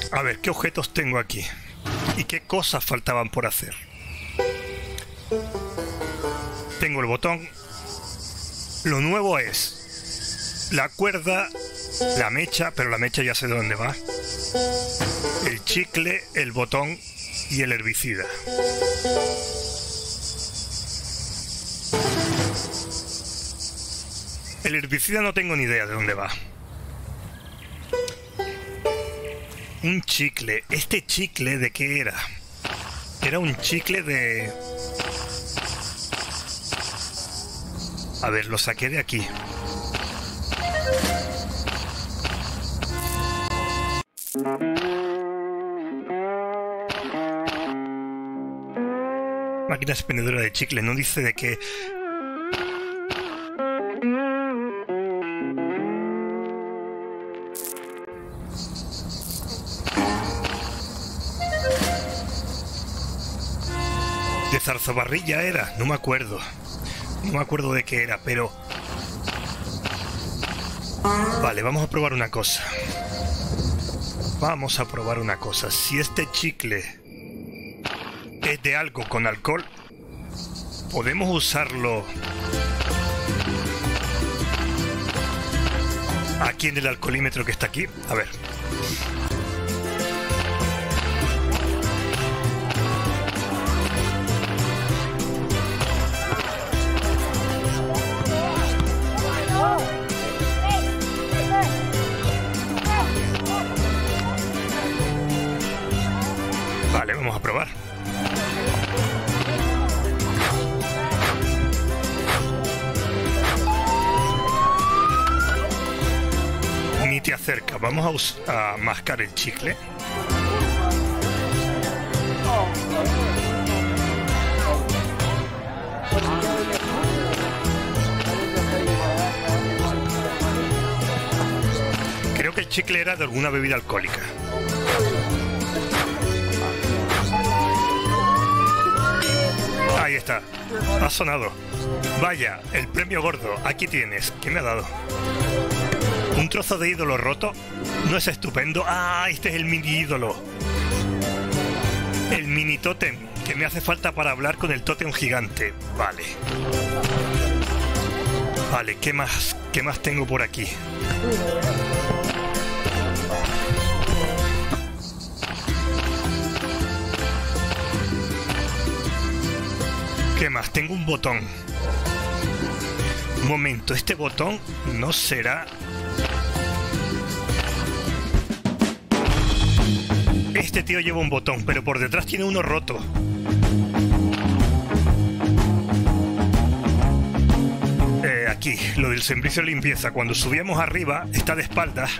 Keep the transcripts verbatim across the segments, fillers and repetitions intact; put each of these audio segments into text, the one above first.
A ver, ¿qué objetos tengo aquí? ¿Y qué cosas faltaban por hacer? Tengo el botón. Lo nuevo es la cuerda, la mecha, pero la mecha ya sé de dónde va. El chicle, el botón y el herbicida. El herbicida no tengo ni idea de dónde va. Un chicle. ¿Este chicle de qué era? Era un chicle de... A ver, lo saqué de aquí. Máquina expendedora de chicle. No dice de qué... De zarzabarrilla era, no me acuerdo. No me acuerdo de qué era, pero... Vale, vamos a probar una cosa. Vamos a probar una cosa. Si este chicle es de algo con alcohol, podemos usarlo aquí en el alcoholímetro que está aquí. A ver. Vale, vamos a probar. Ni te acerca. Vamos a, us a mascar el chicle. Creo que el chicle era de alguna bebida alcohólica. Ahí está, ha sonado. Vaya, el premio gordo, aquí tienes. ¿Qué me ha dado? ¿Un trozo de ídolo roto? ¿No es estupendo? ¡Ah, este es el mini ídolo! El mini tótem, que me hace falta para hablar con el tótem gigante. Vale. Vale, ¿qué más? ¿Qué más tengo por aquí? ¿Qué más? Tengo un botón. Un momento, este botón no será... Este tío lleva un botón, pero por detrás tiene uno roto. Eh, aquí, lo del servicio de limpieza. Cuando subíamos arriba, está de espaldas.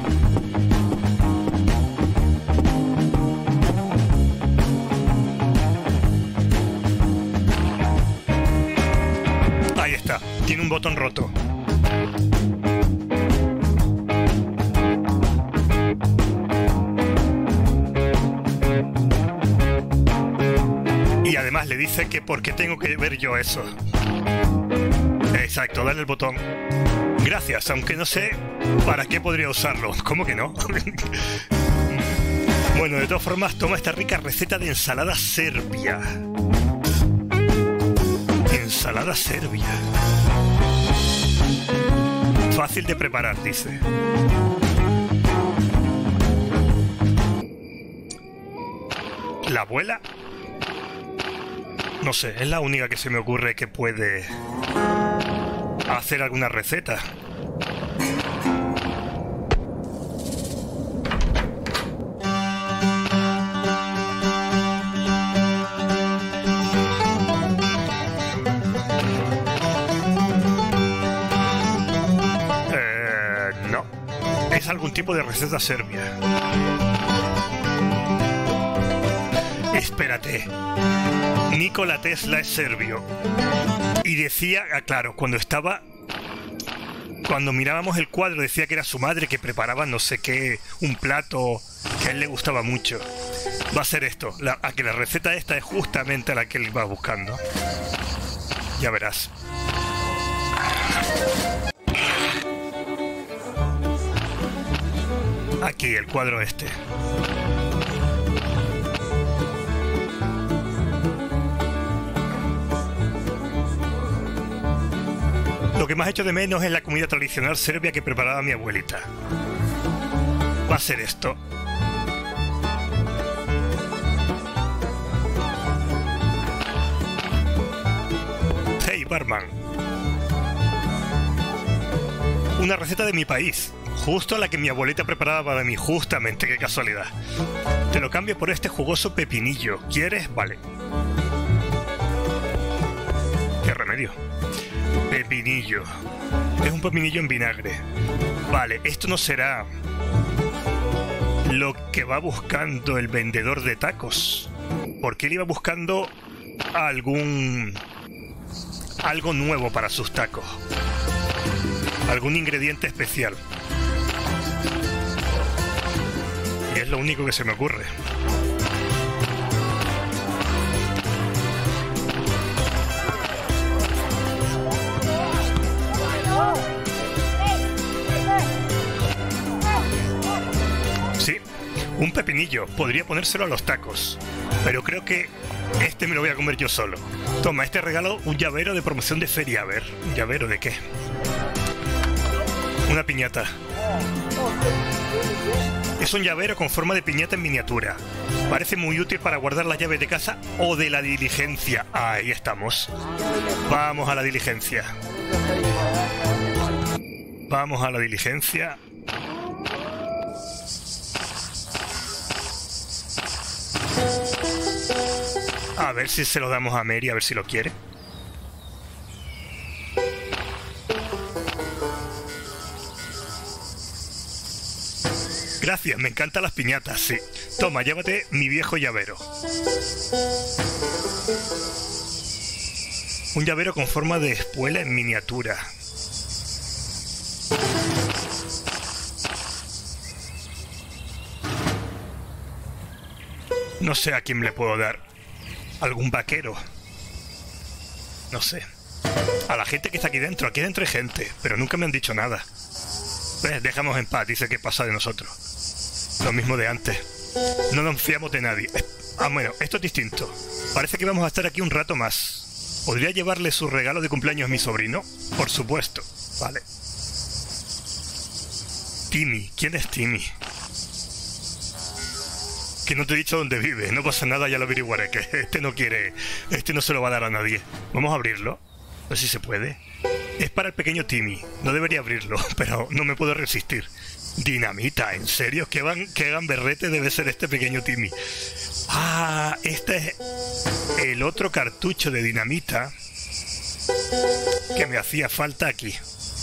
Tiene un botón roto. Y además le dice que por qué tengo que ver yo eso. Exacto, dale el botón. Gracias, aunque no sé para qué podría usarlo. ¿Cómo que no? Bueno, de todas formas, toma esta rica receta de ensalada serbia. Ensalada serbia. Fácil de preparar, dice. ¿La abuela? No sé, es la única que se me ocurre que puede hacer alguna receta. Algún tipo de receta serbia. Espérate. Nikola Tesla es serbio. Y decía, ah, claro, cuando estaba... Cuando mirábamos el cuadro decía que era su madre que preparaba no sé qué, un plato que a él le gustaba mucho. Va a ser esto. La, a que la receta esta es justamente la que él iba buscando. Ya verás. Aquí, el cuadro este. Lo que más echo de menos es la comida tradicional serbia que preparaba mi abuelita. Va a ser esto. Hey, barman. Una receta de mi país. Justo la que mi abuelita preparaba para mí. Justamente, qué casualidad. Te lo cambio por este jugoso pepinillo. ¿Quieres? Vale. ¿Qué remedio? Pepinillo. Es un pepinillo en vinagre. Vale, esto no será lo que va buscando el vendedor de tacos. Porque él iba buscando algún... algo nuevo para sus tacos. Algún ingrediente especial. Y es lo único que se me ocurre. Sí, un pepinillo. Podría ponérselo a los tacos. Pero creo que este me lo voy a comer yo solo. Toma, este regalo, un llavero de promoción de feria. A ver, ¿un llavero de qué? Una piñata. Es un llavero con forma de piñata en miniatura. Parece muy útil para guardar las llaves de casa o de la diligencia. Ahí estamos. Vamos a la diligencia. Vamos a la diligencia. A ver si se lo damos a Mary, a ver si lo quiere. Gracias, me encantan las piñatas, sí. Toma, llévate mi viejo llavero. Un llavero con forma de espuela en miniatura. No sé a quién le puedo dar. ¿Algún vaquero? No sé. A la gente que está aquí dentro. Aquí dentro hay gente, pero nunca me han dicho nada. Pues dejamos en paz, dice que pasa de nosotros. Lo mismo de antes. No nos fiamos de nadie. Ah, bueno, esto es distinto. Parece que vamos a estar aquí un rato más. ¿Podría llevarle su regalo de cumpleaños a mi sobrino? Por supuesto. Vale. Timmy. ¿Quién es Timmy? Que no te he dicho dónde vive. No pasa nada, ya lo averiguaré. Que este no quiere... Este no se lo va a dar a nadie. Vamos a abrirlo. A ver si se puede. Es para el pequeño Timmy. No debería abrirlo, pero no me puedo resistir. Dinamita, ¿en serio? ¿Qué, van, qué gamberrete debe ser este pequeño Timmy? Ah, este es el otro cartucho de dinamita que me hacía falta aquí.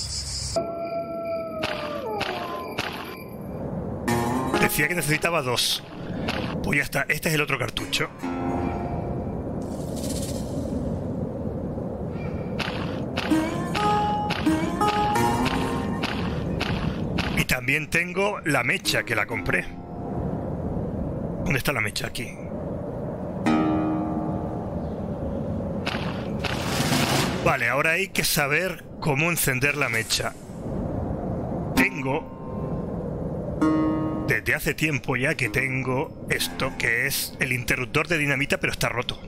Decía que necesitaba dos. Pues ya está, este es el otro cartucho. Y también tengo la mecha, que la compré. ¿Dónde está la mecha? Aquí. Vale, ahora hay que saber cómo encender la mecha. Tengo... Desde hace tiempo ya que tengo esto, que es el interruptor de dinamita, pero está roto.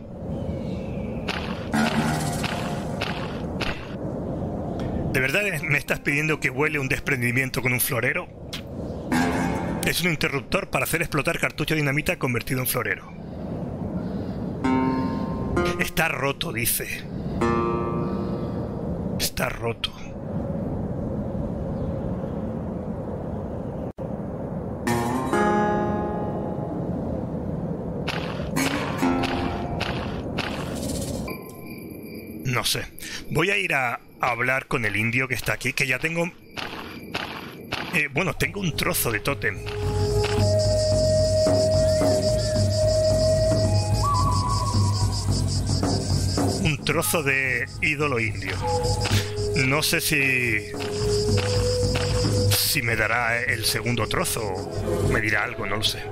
¿De verdad me estás pidiendo que vuele un desprendimiento con un florero? Es un interruptor para hacer explotar cartucho de dinamita convertido en florero. Está roto, dice. Está roto. No sé. Voy a ir a hablar con el indio que está aquí, que ya tengo... Eh, bueno, tengo un trozo de tótem. Un trozo de ídolo indio. No sé si... Si me dará el segundo trozo o me dirá algo, no lo sé.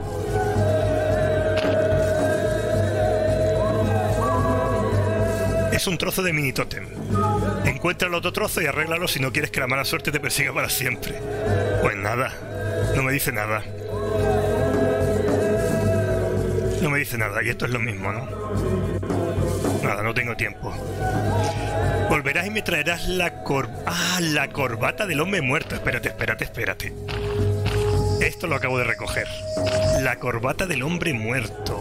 Es un trozo de mini tótem. Encuentra el otro trozo y arréglalo si no quieres que la mala suerte te persiga para siempre. Pues nada, No me dice nada. No me dice nada, y esto es lo mismo, ¿no? Nada, no tengo tiempo. Volverás y me traerás la cor... Ah, la corbata del hombre muerto. Espérate, espérate, espérate. Esto lo acabo de recoger. La corbata del hombre muerto.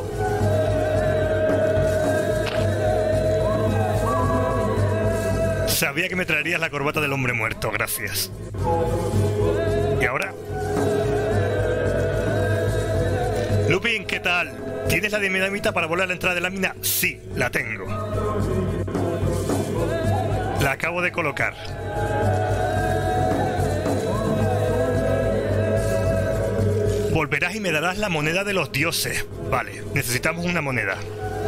Sabía que me traerías la corbata del hombre muerto, gracias. ¿Y ahora? Lupin, ¿qué tal? ¿Tienes la dinamita para volar a la entrada de la mina? Sí, la tengo. La acabo de colocar. Volverás y me darás la moneda de los dioses. Vale, necesitamos una moneda.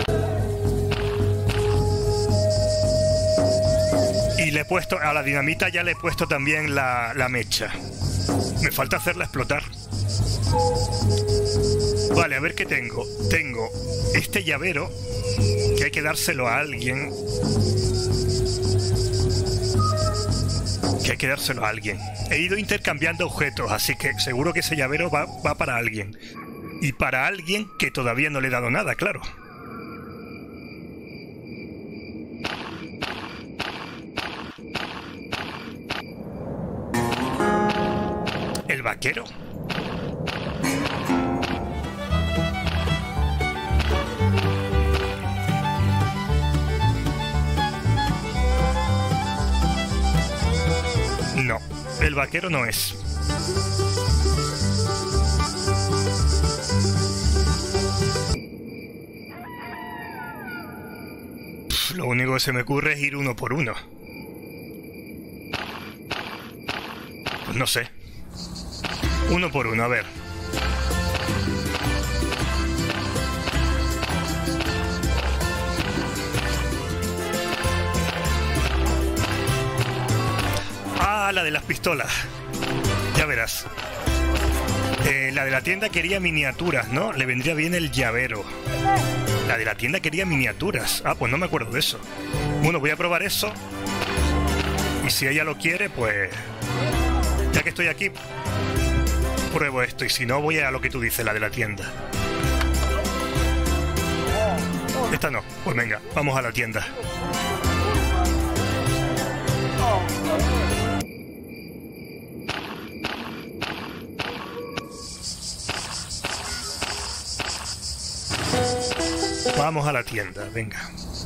Y le he puesto, a la dinamita ya le he puesto también la, la mecha. Me falta hacerla explotar. Vale, a ver qué tengo. Tengo este llavero, que hay que dárselo a alguien. Que hay que dárselo a alguien. He ido intercambiando objetos, así que seguro que ese llavero va, va para alguien. Y para alguien que todavía no le he dado nada, claro. ¿El vaquero? No, el vaquero no es. Pff, lo único que se me ocurre es ir uno por uno. Pues no sé. Uno por uno, a ver. Ah, la de las pistolas. Ya verás. Eh, la de la tienda quería miniaturas, ¿no? Le vendría bien el llavero. La de la tienda quería miniaturas. Ah, pues no me acuerdo de eso. Bueno, voy a probar eso. Y si ella lo quiere, pues... ya que estoy aquí, pruebo esto. Y si no, voy a lo que tú dices, la de la tienda. Esta no. Pues venga, vamos a la tienda. Vamos a la tienda, venga.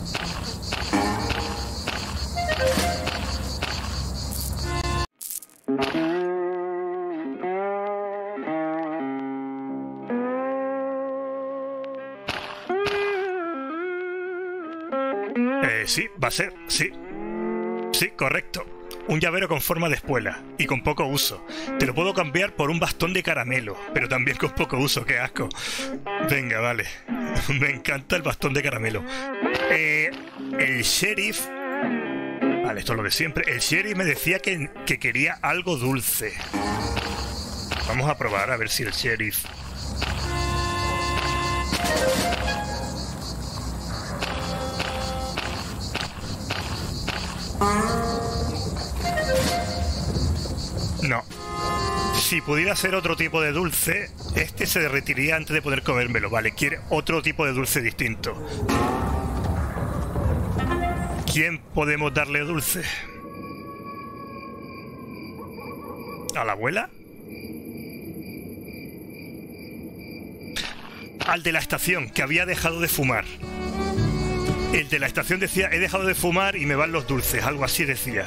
Eh, sí, va a ser, sí. Sí, correcto. Un llavero con forma de espuela y con poco uso. Te lo puedo cambiar por un bastón de caramelo, pero también con poco uso, qué asco. Venga, vale. Me encanta el bastón de caramelo. Eh, el sheriff... Vale, esto es lo de siempre. El sheriff me decía que, que quería algo dulce. Vamos a probar a ver si el sheriff... No. Si pudiera ser otro tipo de dulce, este se derretiría antes de poder comérmelo. Vale, quiere otro tipo de dulce distinto. ¿Quién podemos darle dulce? ¿A la abuela? Al de la estación, que había dejado de fumar. El de la estación decía, he dejado de fumar y me van los dulces. Algo así decía.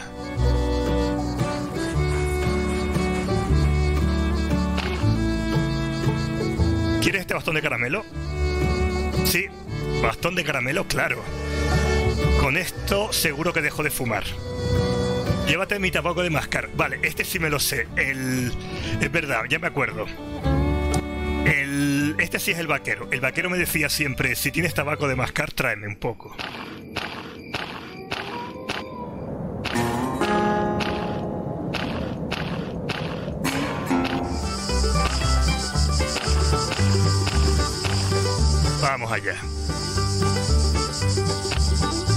¿Quieres este bastón de caramelo? Sí, bastón de caramelo, claro. Con esto seguro que dejo de fumar. Llévate mi tabaco de mascar. Vale, este sí me lo sé. El... Es verdad, ya me acuerdo. El... Este sí es el vaquero. El vaquero me decía siempre, si tienes tabaco de mascar, tráeme un poco. Vamos allá.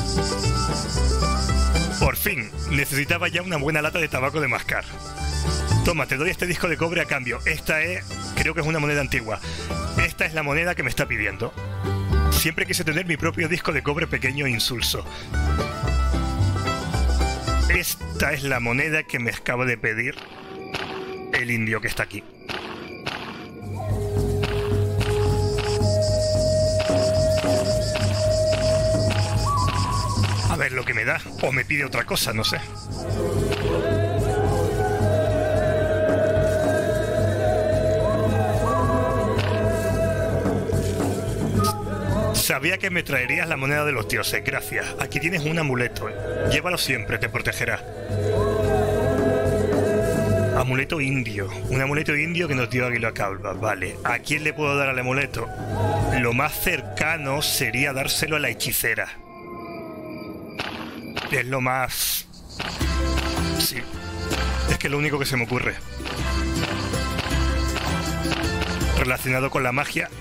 Por fin, necesitaba ya una buena lata de tabaco de mascar. Toma, te doy este disco de cobre a cambio. Esta es, creo que es una moneda antigua. Esta es la moneda que me está pidiendo. Siempre quise tener mi propio disco de cobre pequeño e insulso. Esta es la moneda que me acaba de pedir el indio que está aquí. A ver lo que me da. O me pide otra cosa, no sé. Sabía que me traerías la moneda de los dioses. Gracias. Aquí tienes un amuleto. Llévalo siempre, te protegerá. Amuleto indio. Un amuleto indio que nos dio Águila Calva. Vale. ¿A quién le puedo dar al amuleto? Lo más cercano sería dárselo a la hechicera. Es lo más... Sí. Es que es lo único que se me ocurre. Relacionado con la magia.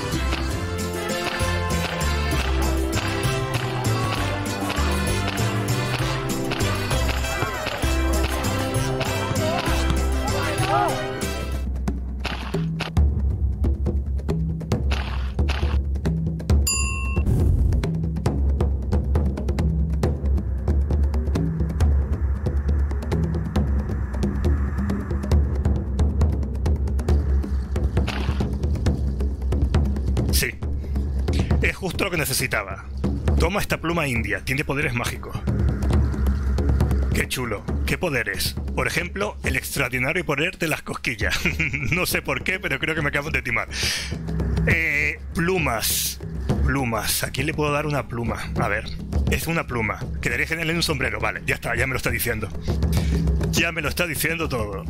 Justo lo que necesitaba. Toma esta pluma india, tiene poderes mágicos. Qué chulo. ¿Qué poderes? Por ejemplo, el extraordinario poder de las cosquillas. No sé por qué, pero creo que me acabo de timar. Eh, plumas. Plumas. ¿A quién le puedo dar una pluma? A ver. Es una pluma. Quedaría genial en un sombrero. Vale, ya está, ya me lo está diciendo. Ya me lo está diciendo todo.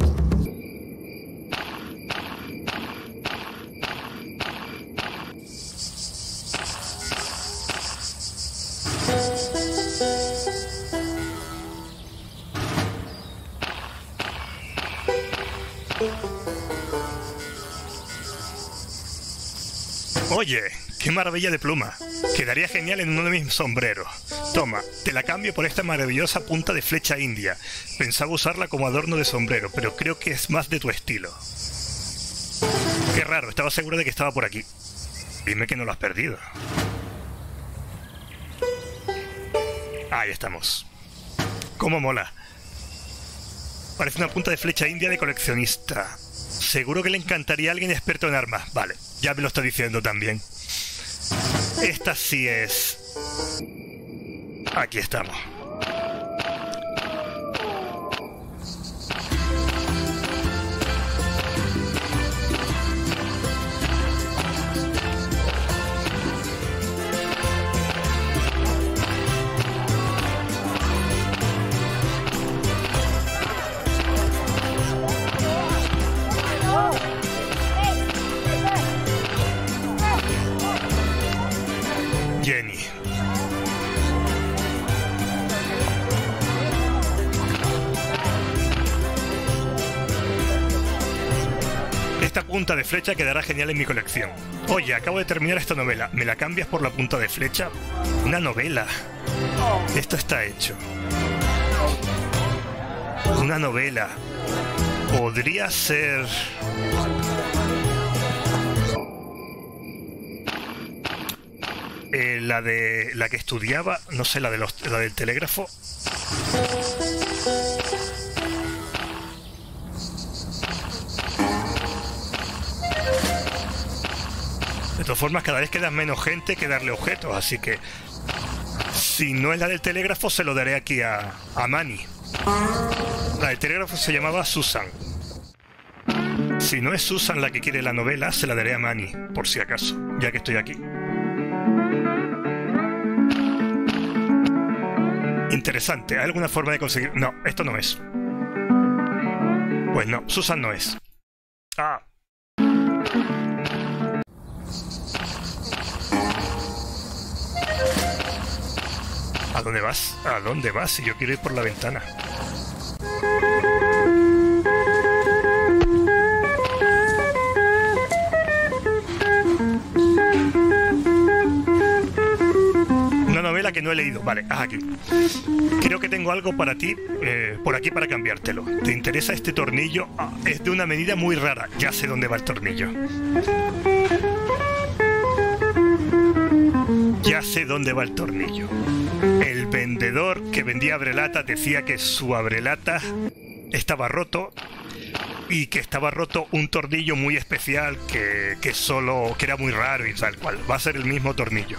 Oye, qué maravilla de pluma. Quedaría genial en uno de mis sombreros. Toma, te la cambio por esta maravillosa punta de flecha india. Pensaba usarla como adorno de sombrero, pero creo que es más de tu estilo. Qué raro, estaba seguro de que estaba por aquí. Dime que no lo has perdido. Ahí estamos. Cómo mola. Parece una punta de flecha india de coleccionista. Seguro que le encantaría a alguien experto en armas. Vale, ya me lo está diciendo también. Esta sí es... Aquí estamos. Jenny. Esta punta de flecha quedará genial en mi colección. Oye, acabo de terminar esta novela. ¿Me la cambias por la punta de flecha? Una novela. Esto está hecho. Una novela. Podría ser... Eh, la de la que estudiaba, no sé, la de los, la del telégrafo. De todas formas, cada vez queda menos gente que darle objetos, así que si no es la del telégrafo, se lo daré aquí a, a Manny. La del telégrafo se llamaba Susan. Si no es Susan la que quiere la novela, se la daré a Manny, por si acaso, ya que estoy aquí. Interesante, ¿hay alguna forma de conseguir...? No, esto no es. Pues no, Susan no es. Ah. ¿A dónde vas? ¿A dónde vas? Si yo quiero ir por la ventana. Una novela que no he leído. Vale, ah, aquí. Creo que tengo algo para ti, eh, por aquí para cambiártelo. ¿Te interesa este tornillo? Ah, es de una medida muy rara. Ya sé dónde va el tornillo. Ya sé dónde va el tornillo. El vendedor que vendía abrelatas decía que su abrelata estaba roto y que estaba roto un tornillo muy especial que, que solo que era muy raro y tal cual. Va a ser el mismo tornillo.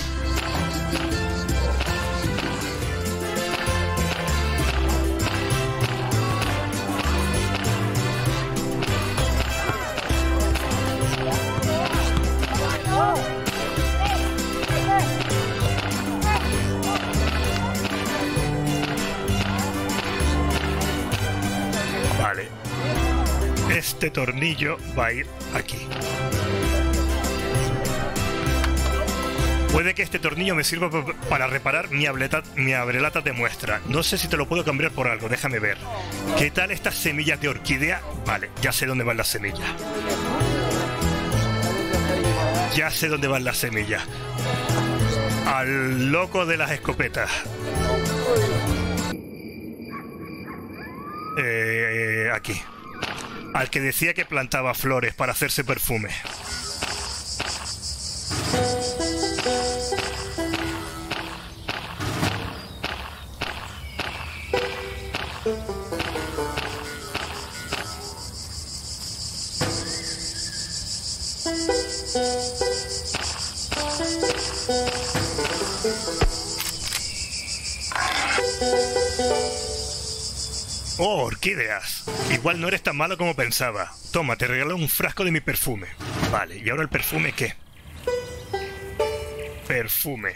Este tornillo va a ir aquí. Puede que este tornillo me sirva para reparar mi abrelata, mi abrelata de muestra. No sé si te lo puedo cambiar por algo, déjame ver. ¿Qué tal estas semillas de orquídea? Vale, ya sé dónde van las semillas. Ya sé dónde van las semillas. Al loco de las escopetas. Eh, aquí. Al que decía que plantaba flores para hacerse perfume. Oh, orquídeas. Igual no eres tan malo como pensaba. Toma, te regalo un frasco de mi perfume. Vale, ¿y ahora el perfume qué? Perfume.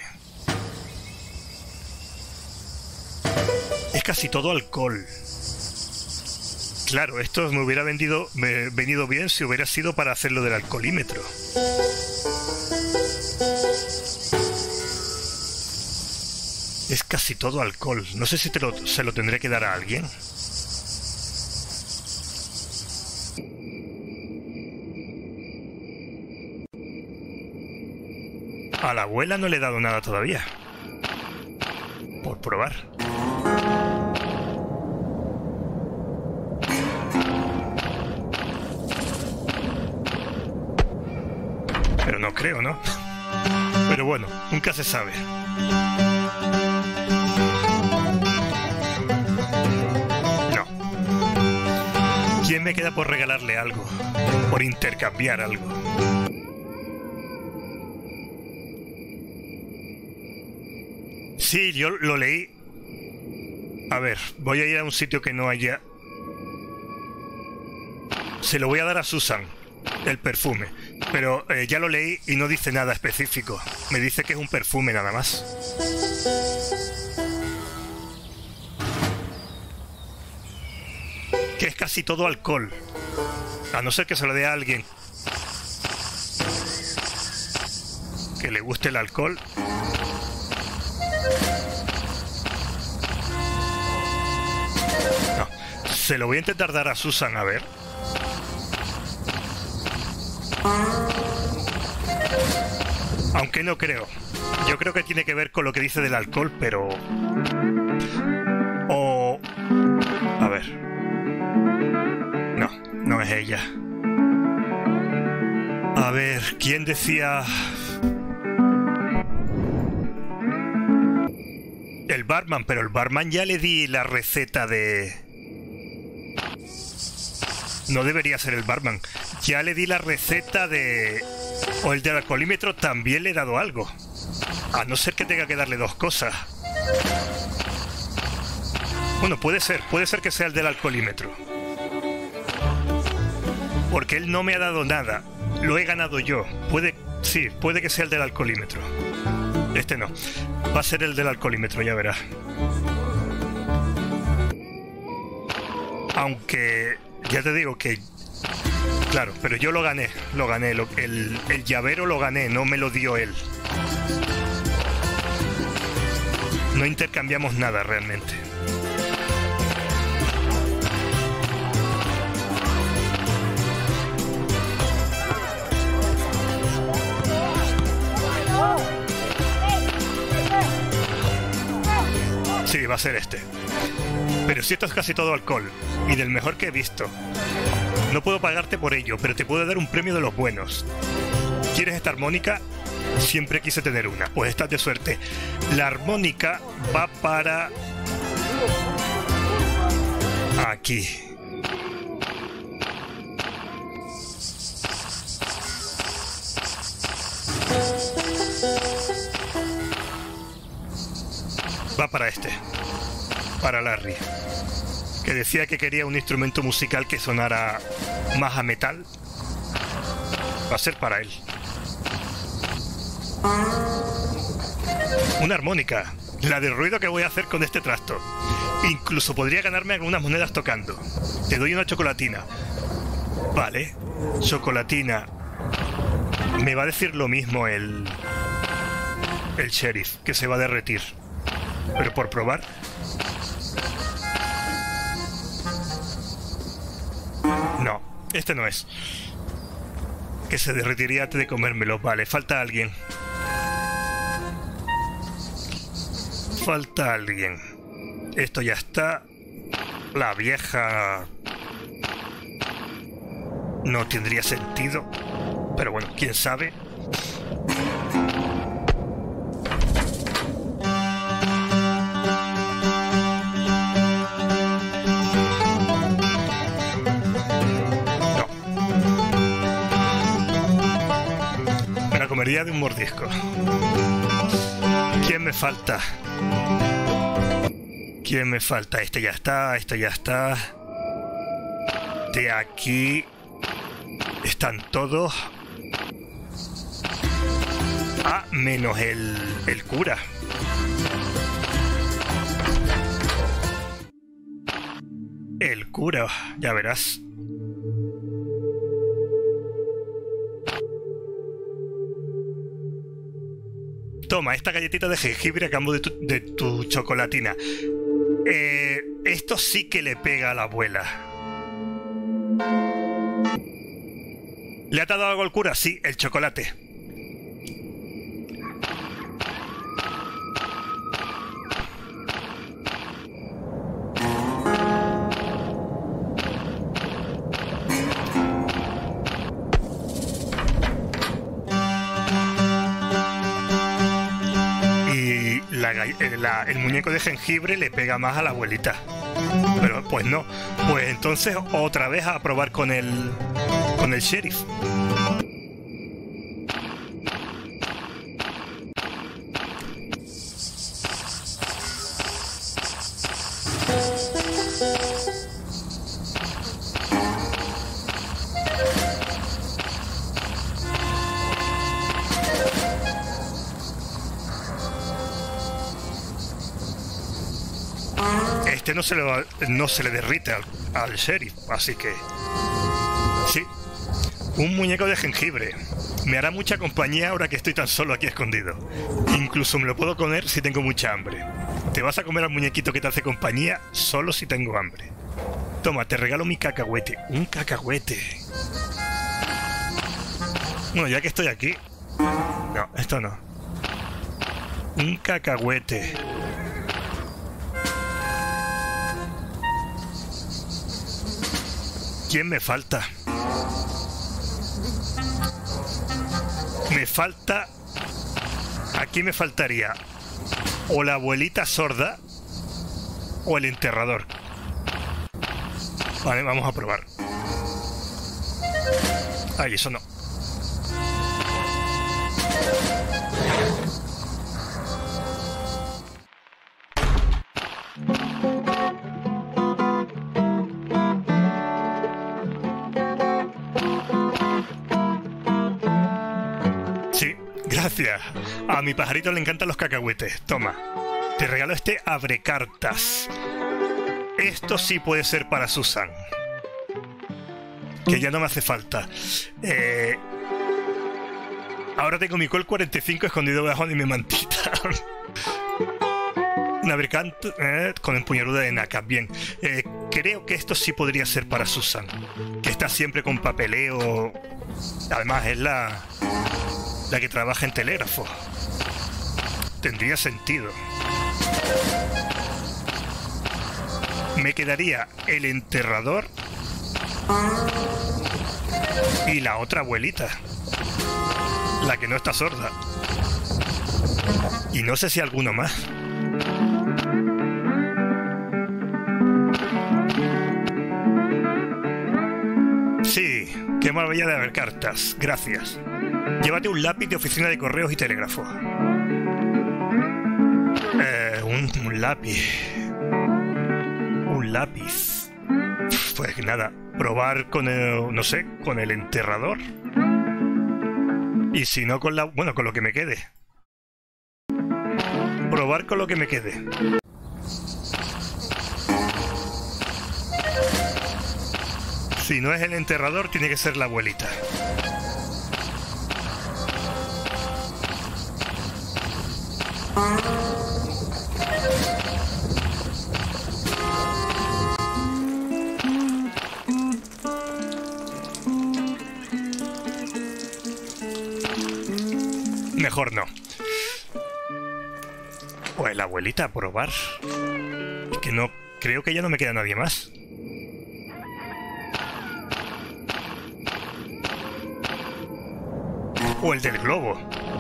Es casi todo alcohol. Claro, esto me hubiera vendido, me, venido bien si hubiera sido para hacerlo del alcoholímetro. Es casi todo alcohol. No sé si te lo, se lo tendré que dar a alguien. A la abuela no le he dado nada todavía. Por probar. Pero no creo, ¿no? Pero bueno, nunca se sabe. No. ¿Quién me queda por regalarle algo? Por intercambiar algo. Sí, yo lo leí. A ver, voy a ir a un sitio que no haya... Se lo voy a dar a Susan, el perfume. Pero eh, ya lo leí y no dice nada específico. Me dice que es un perfume nada más. Que es casi todo alcohol. A no ser que se lo dé a alguien que le guste el alcohol. No, se lo voy a intentar dar a Susan, a ver. Aunque no creo. Yo creo que tiene que ver con lo que dice del alcohol, pero... O... A ver. No, no es ella. A ver, ¿quién decía...? El barman, pero el barman ya le di la receta de... No debería ser el barman. Ya le di la receta de... O el del alcoholímetro también le he dado algo. A no ser que tenga que darle dos cosas. Bueno, puede ser. Puede ser que sea el del alcoholímetro. Porque él no me ha dado nada. Lo he ganado yo. Puede... Sí, puede que sea el del alcoholímetro. Este no. Va a ser el del alcoholímetro, ya verás. Aunque... Ya te digo que... Claro, pero yo lo gané. Lo gané. Lo, el, el llavero lo gané. No me lo dio él. No intercambiamos nada realmente. va a ser este. Pero si esto es casi todo alcohol, y del mejor que he visto. No puedo pagarte por ello, pero te puedo dar un premio de los buenos. ¿Quieres esta armónica? Siempre quise tener una. Pues estás de suerte. La armónica va para... aquí. Va para este. Para Larry. Que decía que quería un instrumento musical que sonara más a metal. Va a ser para él. Una armónica. La de ruido que voy a hacer con este trasto. Incluso podría ganarme algunas monedas tocando. Te doy una chocolatina. Vale. Chocolatina. Me va a decir lo mismo el... el sheriff, que se va a derretir. Pero por probar... no, este no es. Que se derretiría antes de comérmelo. Vale, falta alguien. Falta alguien. Esto ya está. La vieja... no tendría sentido. Pero bueno, quién sabe. De un mordisco. ¿Quién me falta? ¿Quién me falta? Este ya está, este ya está. De aquí están todos. Ah, menos el, el cura. El cura, ya verás. Toma, esta galletita de jengibre a cambio de tu, de tu chocolatina. Eh, esto sí que le pega a la abuela. ¿Le ha dado algo al cura? Sí, el chocolate. La, el muñeco de jengibre le pega más a la abuelita. Pero pues no. Pues entonces otra vez a probar con el con el sheriff. Este no se le, va, no se le derrite al, al sheriff, así que... sí, un muñeco de jengibre. Me hará mucha compañía ahora que estoy tan solo aquí escondido. Incluso me lo puedo comer si tengo mucha hambre. Te vas a comer al muñequito que te hace compañía solo si tengo hambre. Toma, te regalo mi cacahuete. Un cacahuete. Bueno, ya que estoy aquí... no, esto no. Un cacahuete. ¿Quién me falta? Me falta... aquí me faltaría o la abuelita sorda o el enterrador. Vale, vamos a probar. Ay, eso no. Gracias. A mi pajarito le encantan los cacahuetes. Toma. Te regalo este abrecartas. Esto sí puede ser para Susan. Que ya no me hace falta. Eh... Ahora tengo mi Colt cuarenta y cinco escondido bajo de mi mantita. Un abrecante eh, con empuñadura de naca. Bien. Eh, creo que esto sí podría ser para Susan. Que está siempre con papeleo. Además es la... la que trabaja en telégrafo. Tendría sentido. me quedaría el enterrador y la otra abuelita, la que no está sorda. Y no sé si alguno más. Sí, qué maravilla de haber cartas. Gracias. Llévate un lápiz de oficina de correos y telégrafo. Eh, un, un lápiz. Un lápiz. Pues nada, probar con el, no sé, con el enterrador. Y si no con la, bueno, con lo que me quede. Probar con lo que me quede. Si no es el enterrador, tiene que ser la abuelita. Mejor no. Pues la abuelita, a probar. Es que no, creo que ya no me queda nadie más. O el del globo.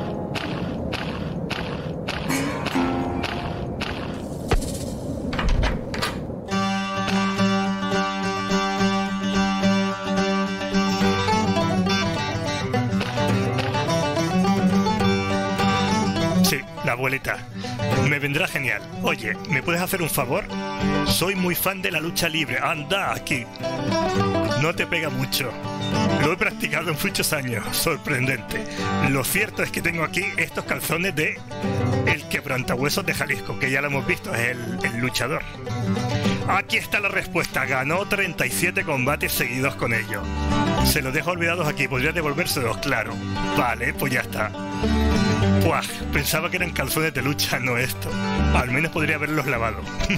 Sí, la abuelita. Me vendrá genial. Oye, ¿me puedes hacer un favor? Soy muy fan de la lucha libre. Anda, aquí. No te pega mucho. Lo he practicado en muchos años. Sorprendente. Lo cierto es que tengo aquí estos calzones de el quebrantahuesos de Jalisco, que ya lo hemos visto, es el, el luchador. Aquí está la respuesta. Ganó treinta y siete combates seguidos con ellos. Se los dejo olvidados aquí. ¿Podría devolvérselos? Claro. Vale, pues ya está. Puah, pensaba que eran calzones de lucha, no esto. Al menos podría haberlos lavado.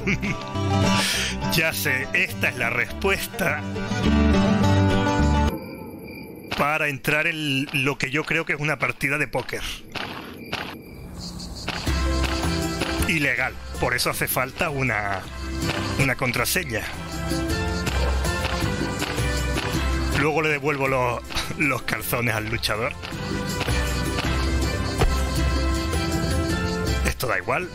Ya sé, esta es la respuesta para entrar en lo que yo creo que es una partida de póker. Ilegal. Por eso hace falta una, una contraseña. Luego le devuelvo los, los calzones al luchador. Esto da igual.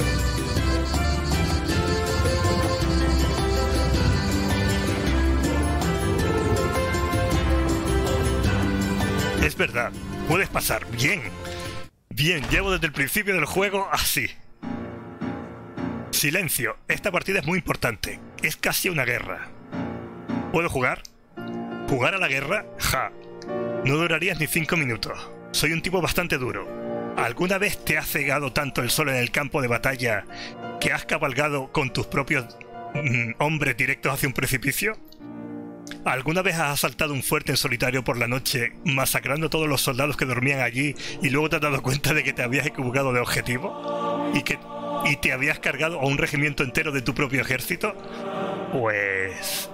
Es verdad, puedes pasar. Bien. Bien, llevo desde el principio del juego así. Silencio. Esta partida es muy importante. Es casi una guerra. ¿Puedo jugar? ¿Jugar a la guerra? Ja. No durarías ni cinco minutos. Soy un tipo bastante duro. ¿Alguna vez te ha cegado tanto el sol en el campo de batalla que has cabalgado con tus propios mm, hombres directos hacia un precipicio? ¿Alguna vez has asaltado un fuerte en solitario por la noche, masacrando a todos los soldados que dormían allí y luego te has dado cuenta de que te habías equivocado de objetivo? ¿Y que y te habías cargado a un regimiento entero de tu propio ejército? Pues...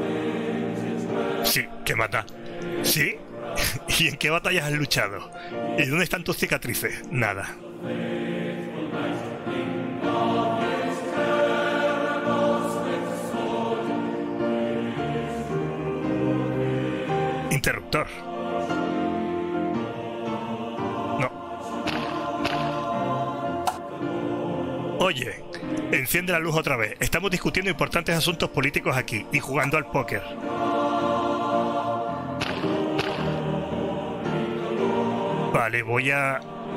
sí, que mata. ¿Sí? ¿Y en qué batallas has luchado? ¿Y dónde están tus cicatrices? Nada. Interruptor. No. Oye, enciende la luz otra vez. Estamos discutiendo importantes asuntos políticos aquí y jugando al póker. Vale, voy a...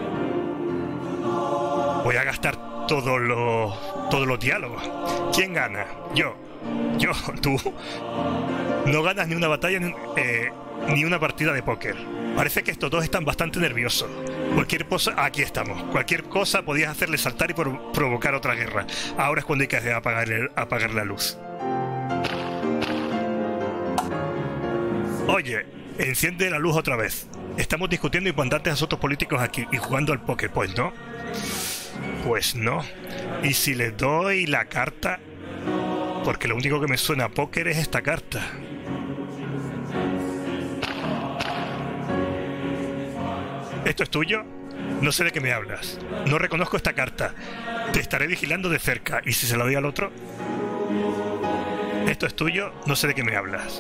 Voy a gastar todos los... todos los diálogos. ¿Quién gana? Yo. Yo, tú. No ganas ni una batalla ni, eh, ni una partida de póker. Parece que estos dos están bastante nerviosos. Cualquier cosa... Aquí estamos. Cualquier cosa podías hacerle saltar y por provocar otra guerra. Ahora es cuando hay que apagar, el, apagar la luz. Oye, enciende la luz otra vez. Estamos discutiendo importantes asuntos políticos aquí y jugando al póker. Pues no. Pues no. ¿Y si le doy la carta? Porque lo único que me suena a póker es esta carta. ¿Esto es tuyo? No sé de qué me hablas. No reconozco esta carta. Te estaré vigilando de cerca. ¿Y si se la doy al otro? Esto es tuyo, no sé de qué me hablas.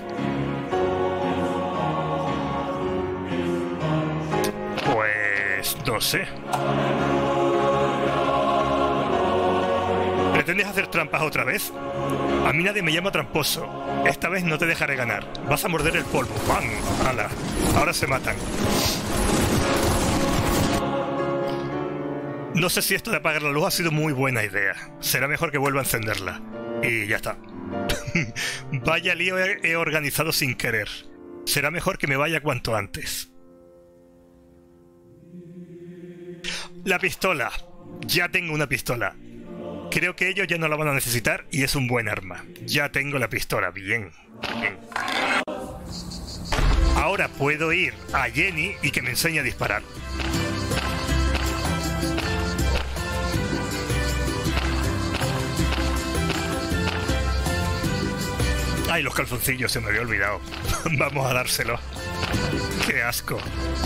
Pues... no sé. ¿Pretendes hacer trampas otra vez? A mí nadie me llama tramposo. Esta vez no te dejaré ganar. Vas a morder el polvo. ¡Pam! ¡Hala! Ahora se matan. No sé si esto de apagar la luz ha sido muy buena idea. Será mejor que vuelva a encenderla. Y ya está. Vaya lío he organizado sin querer. Será mejor que me vaya cuanto antes. La pistola. Ya tengo una pistola. Creo que ellos ya no la van a necesitar y es un buen arma. Ya tengo la pistola. Bien. Bien. Ahora puedo ir a Jenny y que me enseñe a disparar. Ay, los calzoncillos, se me había olvidado. Vamos a dárselo. ¡Qué asco!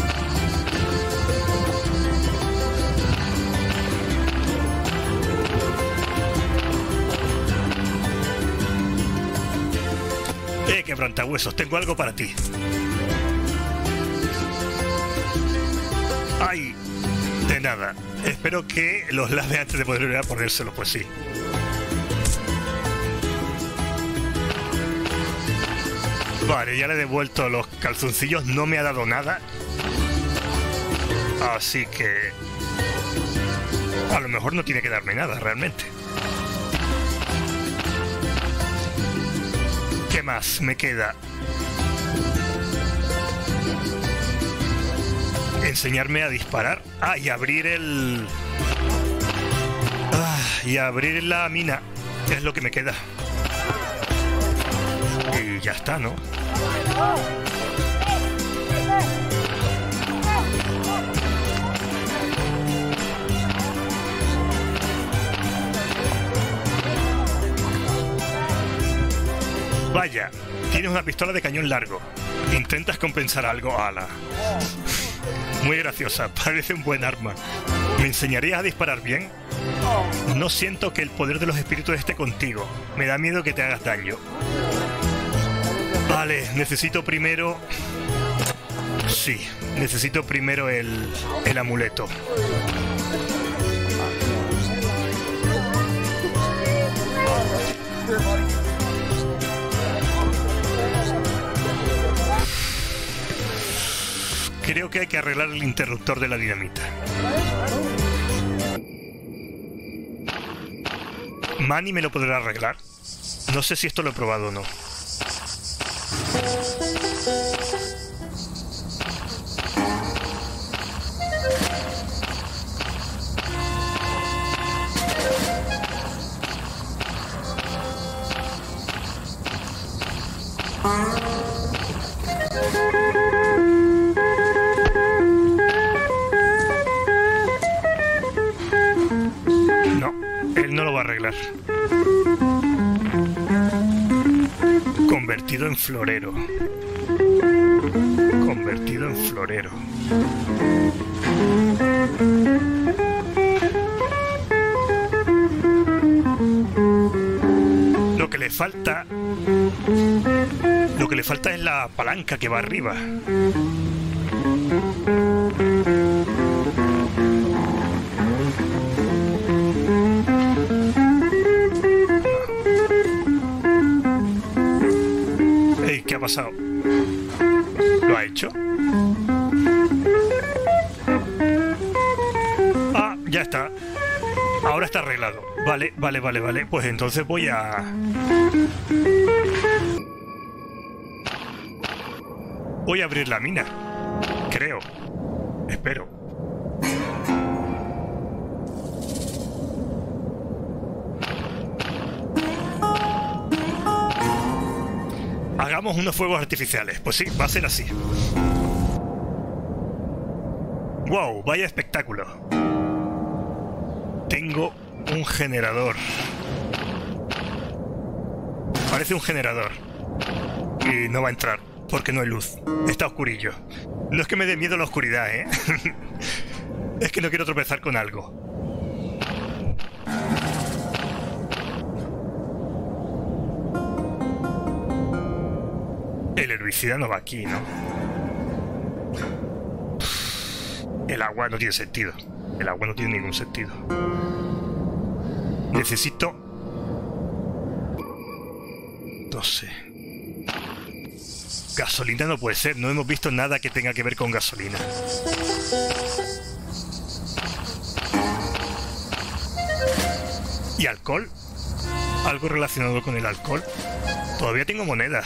Eh, quebrantahuesos, tengo algo para ti. Ay, de nada. Espero que los lave antes de poder volver a ponérselo, pues sí. Vale, ya le he devuelto los calzoncillos, no me ha dado nada. Así que... a lo mejor no tiene que darme nada, realmente. ¿Qué más me queda? Enseñarme a disparar. Ah, y abrir el... Ah, y abrir la mina. Es lo que me queda. Y ya está, ¿no? Vaya, tienes una pistola de cañón largo. ¿Intentas compensar algo? ¡Hala! Muy graciosa, parece un buen arma. ¿Me enseñarías a disparar bien? No siento que el poder de los espíritus esté contigo. Me da miedo que te hagas daño. Vale, necesito primero... Sí, necesito primero el, el amuleto. Creo que hay que arreglar el interruptor de la dinamita. ¿Manny me lo podrá arreglar? No sé si esto lo he probado o no. No, él no lo va a arreglar. Convertido en florero. Convertido en florero. Lo que le falta... Lo que le falta es la palanca que va arriba. Ey, ¿qué ha pasado? ¿Lo ha hecho? Ah, ya está. Ahora está arreglado. Vale, vale, vale, vale. Pues entonces voy a... Voy a abrir la mina. Creo. Espero. Hagamos unos fuegos artificiales. Pues sí, va a ser así. ¡Wow! Vaya espectáculo. Tengo un generador. Parece un generador. Y no va a entrar, porque no hay luz. Está oscurillo. No es que me dé miedo la oscuridad, ¿eh? Es que no quiero tropezar con algo. herbicida no va aquí, ¿no? El agua no tiene sentido. El agua no tiene ningún sentido. Necesito... No sé. Gasolina no puede ser. No hemos visto nada que tenga que ver con gasolina. ¿Y alcohol? ¿Algo relacionado con el alcohol? Todavía tengo monedas.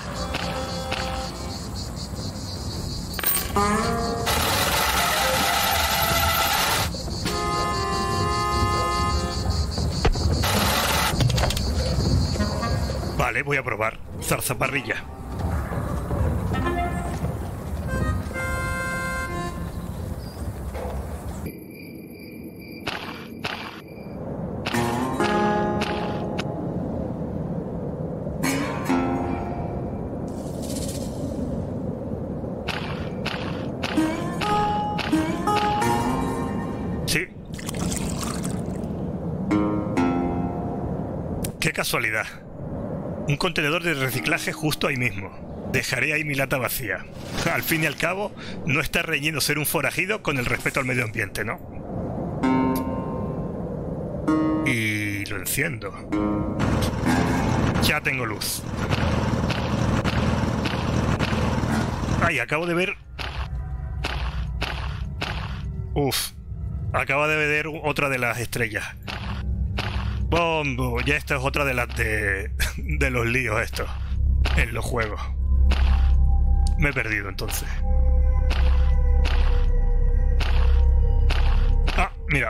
Vale, voy a probar. Zarzaparrilla. Sí. Qué casualidad. Un contenedor de reciclaje justo ahí mismo. Dejaré ahí mi lata vacía. Al fin y al cabo, no está reñido ser un forajido con el respeto al medio ambiente, ¿no? Y lo enciendo. Ya tengo luz. Ay, acabo de ver... Uf. Acabo de ver otra de las estrellas. Bombo, ya esta es otra de las de, de los líos estos en los juegos. Me he perdido entonces. Ah, mira.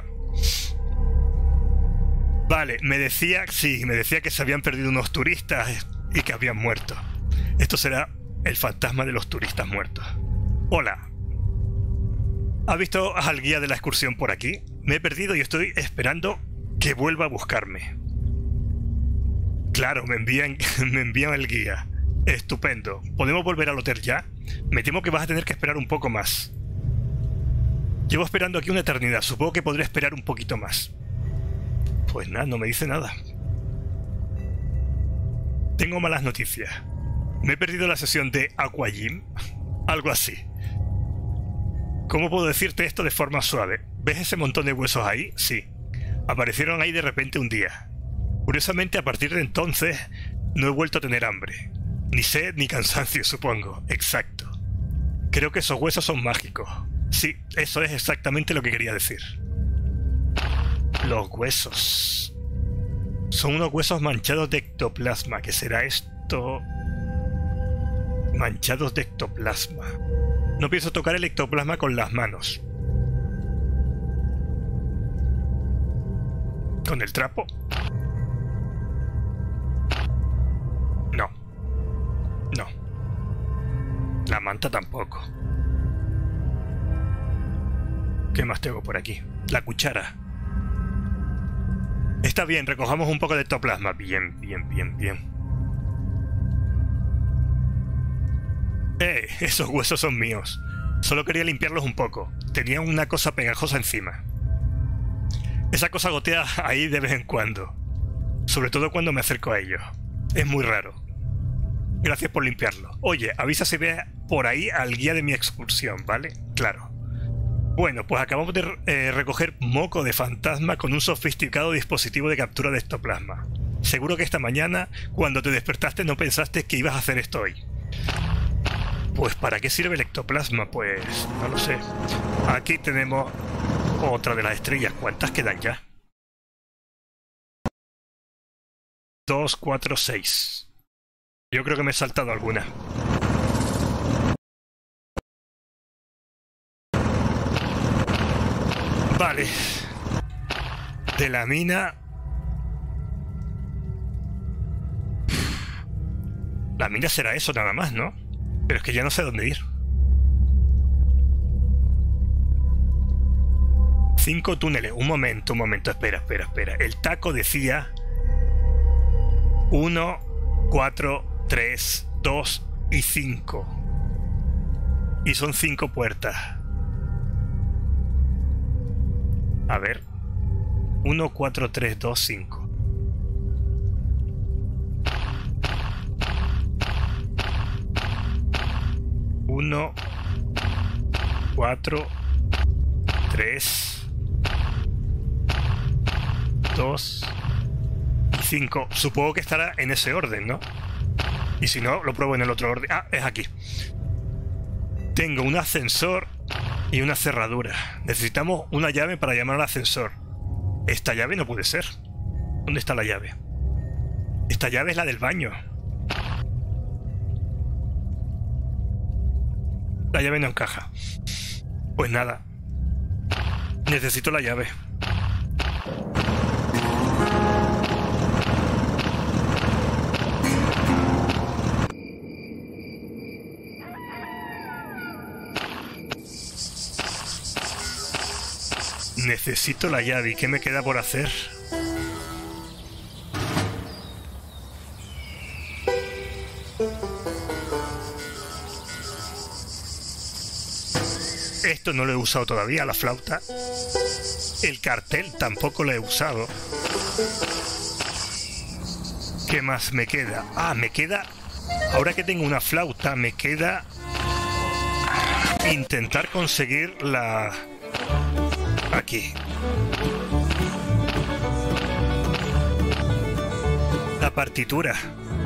Vale, me decía, sí, me decía que se habían perdido unos turistas y que habían muerto. Esto será el fantasma de los turistas muertos. Hola. ¿Ha visto al guía de la excursión por aquí? Me he perdido y estoy esperando que vuelva a buscarme. Claro, me envían, me envían el guía. Estupendo. ¿Podemos volver al hotel ya? Me temo que vas a tener que esperar un poco más. Llevo esperando aquí una eternidad. Supongo que podré esperar un poquito más. Pues nada, no me dice nada. Tengo malas noticias. Me he perdido la sesión de Aqua Gym. Algo así. ¿Cómo puedo decirte esto de forma suave? ¿Ves ese montón de huesos ahí? Sí. Aparecieron ahí de repente un día. Curiosamente, a partir de entonces, no he vuelto a tener hambre. Ni sed ni cansancio, supongo. Exacto. Creo que esos huesos son mágicos. Sí, eso es exactamente lo que quería decir. Los huesos. Son unos huesos manchados de ectoplasma. ¿Qué será esto? Manchados de ectoplasma. No pienso tocar el ectoplasma con las manos. ¿Con el trapo? No. No. La manta tampoco. ¿Qué más tengo por aquí? La cuchara. Está bien, recojamos un poco de ectoplasma. Bien, bien, bien, bien. Eh, esos huesos son míos. Solo quería limpiarlos un poco. Tenía una cosa pegajosa encima. Esa cosa gotea ahí de vez en cuando. Sobre todo cuando me acerco a ellos. Es muy raro. Gracias por limpiarlo. Oye, avisa si ve por ahí al guía de mi excursión, ¿vale? Claro. Bueno, pues acabamos de eh, recoger moco de fantasma con un sofisticado dispositivo de captura de ectoplasma. Seguro que esta mañana, cuando te despertaste, no pensaste que ibas a hacer esto hoy. Pues ¿para qué sirve el ectoplasma? Pues no lo sé. Aquí tenemos otra de las estrellas. ¿Cuántas quedan ya? Dos, cuatro, seis. Yo creo que me he saltado alguna. Vale. De la mina... La mina será eso nada más, ¿no? Pero es que ya no sé dónde ir. Cinco túneles. Un momento, un momento. Espera, espera, espera. El taco decía... Uno, cuatro, tres, dos y cinco. Y son cinco puertas. A ver. Uno, cuatro, tres, dos, cinco. Uno, cuatro, tres, dos y cinco. Supongo que estará en ese orden, ¿no? Y si no, lo pruebo en el otro orden. Ah, es aquí. Tengo un ascensor y una cerradura. Necesitamos una llave para llamar al ascensor. Esta llave no puede ser. ¿Dónde está la llave? Esta llave es la del baño. La llave no encaja. Pues nada. Necesito la llave. Necesito la llave. ¿Y qué me queda por hacer? Esto no lo he usado todavía, la flauta. El cartel tampoco lo he usado. ¿Qué más me queda? Ah, me queda... Ahora que tengo una flauta, me queda... intentar conseguir la... Aquí. La partitura.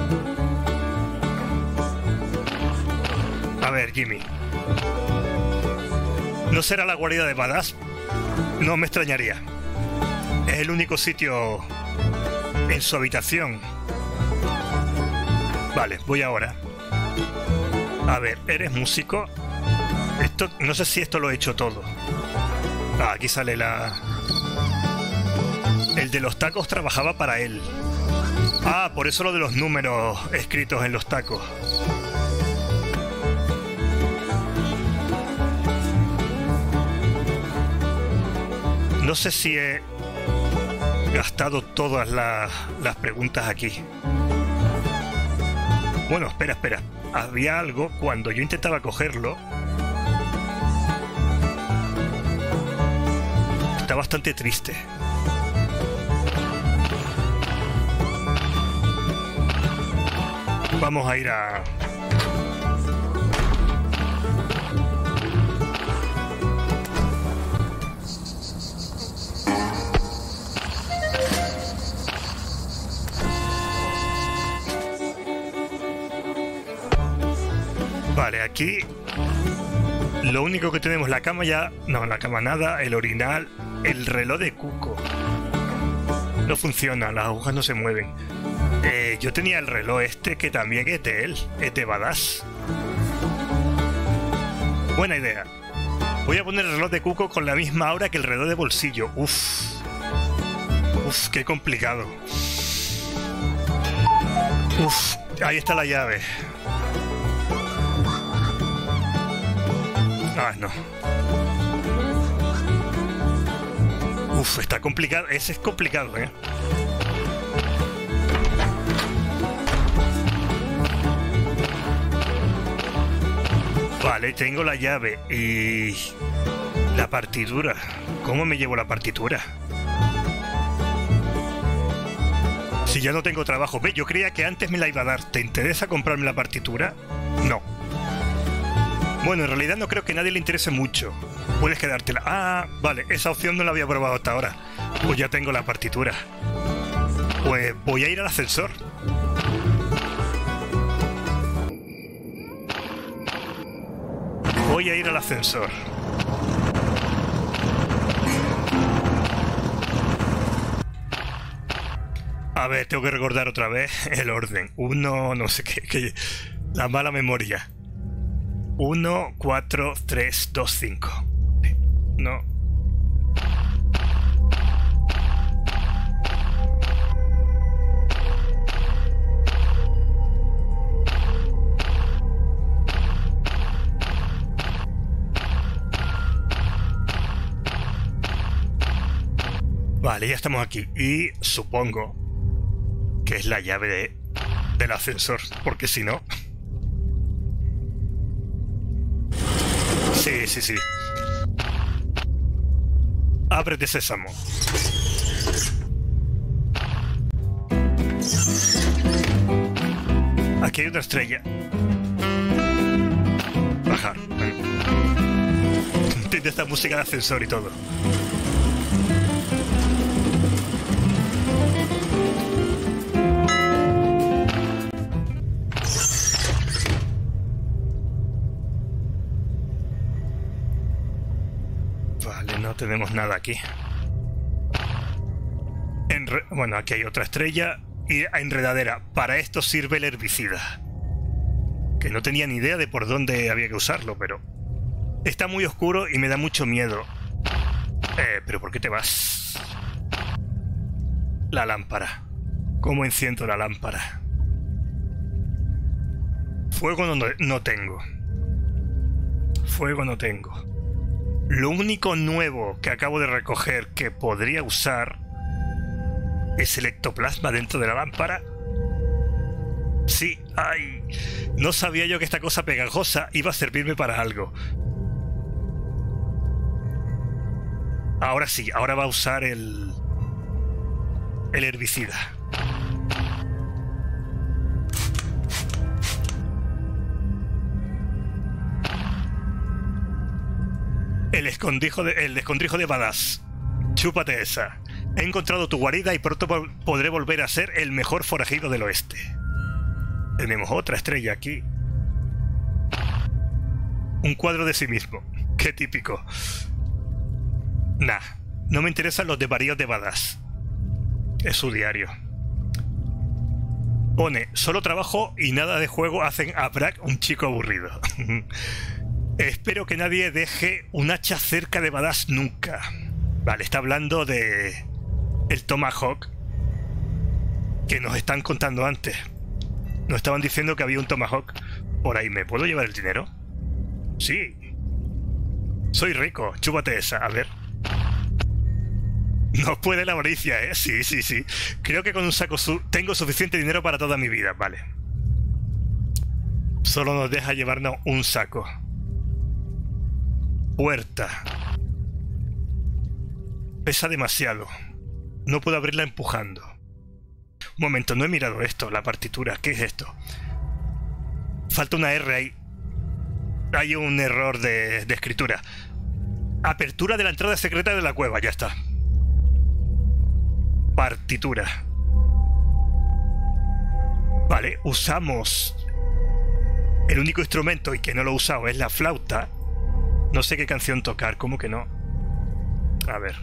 A ver, Jimmy. ¿No será la guarida de Badass? No me extrañaría. Es el único sitio en su habitación. Vale, voy ahora. A ver, ¿eres músico? Esto, no sé si esto lo he hecho todo. Ah, aquí sale la... El de los tacos trabajaba para él. Ah, por eso lo de los números escritos en los tacos. No sé si he gastado todas las, las preguntas aquí. Bueno, espera, espera. Había algo cuando yo intentaba cogerlo. Está bastante triste. Vamos a ir a... Vale, aquí lo único que tenemos, la cama ya... No, la cama nada, el orinal, el reloj de Cuco. No funciona, las agujas no se mueven. Eh, yo tenía el reloj este que también es de él, es de Badass. Buena idea. Voy a poner el reloj de Cuco con la misma hora que el reloj de bolsillo. Uf. Uf, qué complicado. Uf, ahí está la llave. Ah, no. Uf, está complicado. Ese es complicado, ¿eh? Vale, tengo la llave y... la partitura. ¿Cómo me llevo la partitura? Si ya no tengo trabajo. Ve, yo creía que antes me la iba a dar. ¿Te interesa comprarme la partitura? No. Bueno, en realidad no creo que a nadie le interese mucho. Puedes quedártela. Ah, vale, esa opción no la había probado hasta ahora. Pues ya tengo la partitura. Pues voy a ir al ascensor. Voy a ir al ascensor. A ver, tengo que recordar otra vez el orden. Uno, no sé qué, que la mala memoria. Uno, cuatro, tres, dos, cinco. No. Vale, ya estamos aquí. Y supongo que es la llave de, del ascensor, porque si no... Sí, sí, sí. Ábrete, sésamo. Aquí hay una estrella. poniendo esta música de ascensor y todo. Vale, no tenemos nada aquí. Enre- bueno, aquí hay otra estrella y enredadera. Para esto sirve el herbicida. Que no tenía ni idea de por dónde había que usarlo, pero... Está muy oscuro y me da mucho miedo. Eh, pero ¿por qué te vas? La lámpara. ¿Cómo enciendo la lámpara? Fuego no, no tengo. Fuego no tengo. Lo único nuevo que acabo de recoger que podría usar es el ectoplasma dentro de la lámpara. Sí, ay, no sabía yo que esta cosa pegajosa iba a servirme para algo. Ahora sí, ahora va a usar el... el herbicida. El escondrijo de, el escondrijo de Badass. Chúpate esa. He encontrado tu guarida y pronto podré volver a ser el mejor forajido del oeste. Tenemos otra estrella aquí. Un cuadro de sí mismo. Qué típico. Nah, no me interesan los desvaríos de Badass. Es su diario. Pone, solo trabajo y nada de juego hacen a Brack un chico aburrido. Espero que nadie deje un hacha cerca de Badass nunca. Vale, está hablando de... el Tomahawk que nos están contando antes. Nos estaban diciendo que había un Tomahawk por ahí. ¿Me puedo llevar el dinero? Sí. Soy rico, chúpate esa, a ver. No puede la avaricia, ¿eh? Sí, sí, sí. Creo que con un saco su tengo suficiente dinero para toda mi vida, vale. Solo nos deja llevarnos un saco. Puerta. Pesa demasiado. No puedo abrirla empujando. Un momento, no he mirado esto, la partitura. ¿Qué es esto? Falta una R ahí. Hay un error de, de escritura. Apertura de la entrada secreta de la cueva, ya está. Partitura. Vale, usamos... el único instrumento y que no lo he usado es la flauta. No sé qué canción tocar, ¿cómo que no? A ver...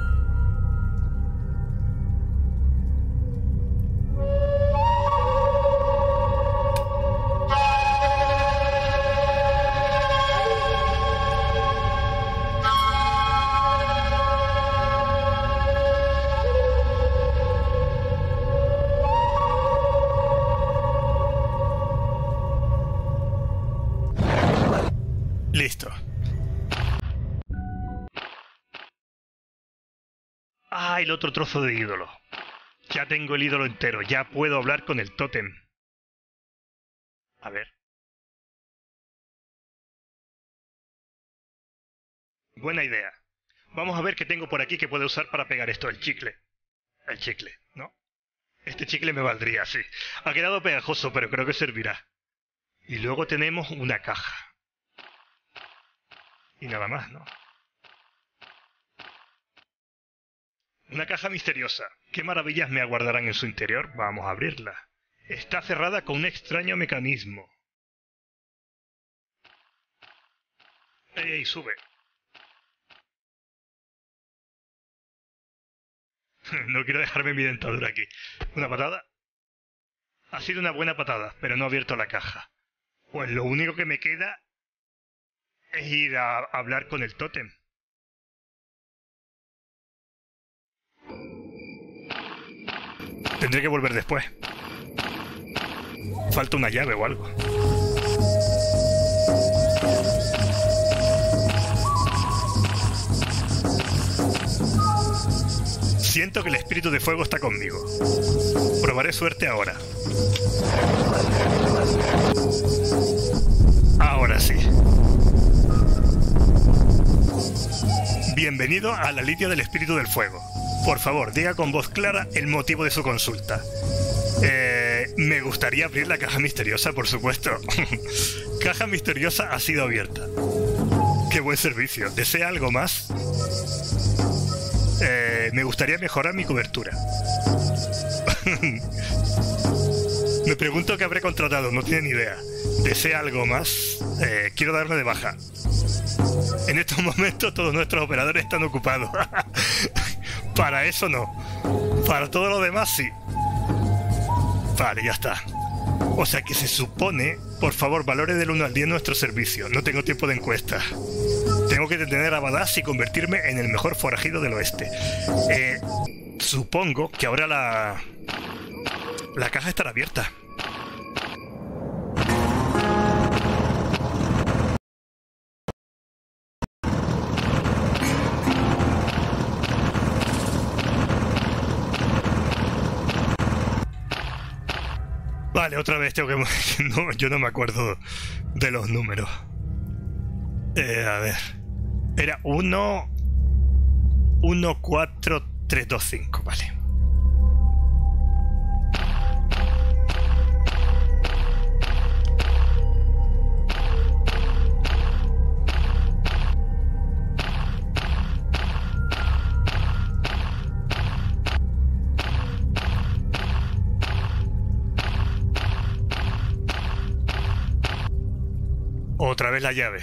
Listo. Ah, el otro trozo de ídolo. Ya tengo el ídolo entero. Ya puedo hablar con el tótem. A ver. Buena idea. Vamos a ver qué tengo por aquí que puedo usar para pegar esto. El chicle. El chicle, ¿no? Este chicle me valdría, sí. Ha quedado pegajoso, pero creo que servirá. Y luego tenemos una caja. Y nada más, ¿no? Una caja misteriosa. ¿Qué maravillas me aguardarán en su interior? Vamos a abrirla. Está cerrada con un extraño mecanismo. ¡Ey, ey, sube! No quiero dejarme mi dentadura aquí. ¿Una patada? Ha sido una buena patada, pero no he abierto la caja. Pues lo único que me queda... es ir a hablar con el tótem. Tendré que volver después. Falta una llave o algo. Siento que el espíritu de fuego está conmigo. Probaré suerte ahora. Ahora sí. Bienvenido a la lidia del espíritu del fuego. Por favor, diga con voz clara el motivo de su consulta. Eh, me gustaría abrir la caja misteriosa, por supuesto. Caja misteriosa ha sido abierta. Qué buen servicio. ¿Desea algo más? Eh, me gustaría mejorar mi cobertura. Me pregunto qué habré contratado, no tiene ni idea. ¿Desea algo más? Eh, quiero darme de baja. En estos momentos todos nuestros operadores están ocupados. Para eso no. Para todo lo demás sí. Vale, ya está. O sea que se supone... Por favor, valore del uno al diez nuestro servicio. No tengo tiempo de encuesta. Tengo que detener a Badass y convertirme en el mejor forajido del oeste. Eh, supongo que ahora la... La caja estará abierta. Vale, otra vez tengo que... No, yo no me acuerdo de los números. Eh, a ver. Era uno... uno, cuatro, tres, dos, cinco, vale. Otra vez la llave.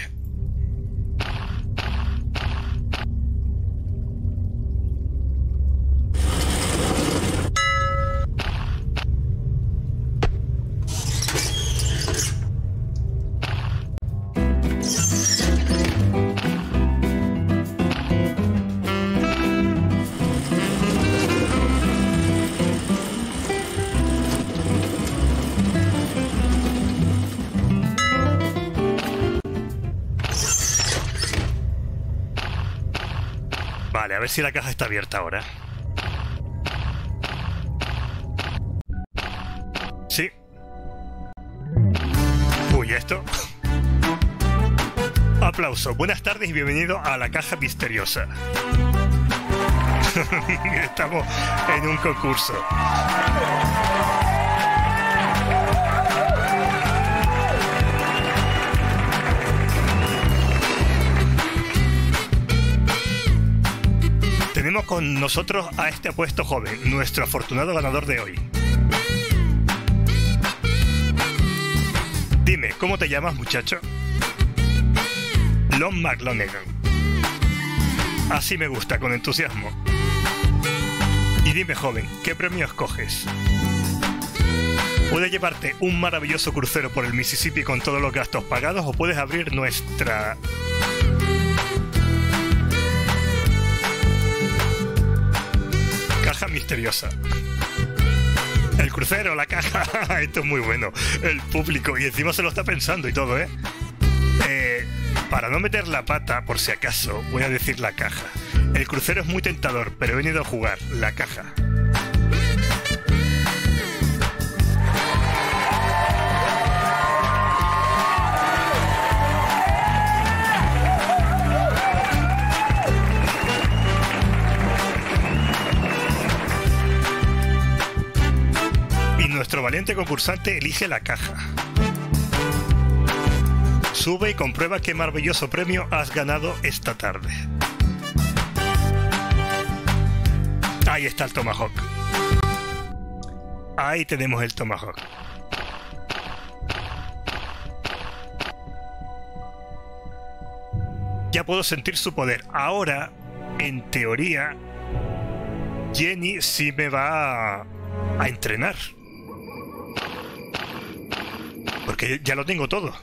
Vale, a ver si la caja está abierta ahora. Sí. Uy, ¿esto? Aplauso. Buenas tardes y bienvenido a la caja misteriosa. Estamos en un concurso. Tenemos con nosotros a este apuesto joven, nuestro afortunado ganador de hoy. Dime, ¿cómo te llamas, muchacho? Lon McLonegan. Así me gusta, con entusiasmo. Y dime, joven, ¿qué premio escoges? Puedes llevarte un maravilloso crucero por el Mississippi con todos los gastos pagados o puedes abrir nuestra... caja misteriosa. El crucero, la caja. Esto es muy bueno. El público. Y encima se lo está pensando y todo, ¿eh? Eh, para no meter la pata, por si acaso, voy a decir la caja. El crucero es muy tentador, pero he venido a jugar. La caja. Nuestro valiente concursante elige la caja. Sube y comprueba qué maravilloso premio has ganado esta tarde. Ahí está el Tomahawk. Ahí tenemos el Tomahawk. Ya puedo sentir su poder. Ahora, en teoría, Jenny sí me va a, a entrenar. Porque ya lo tengo todo.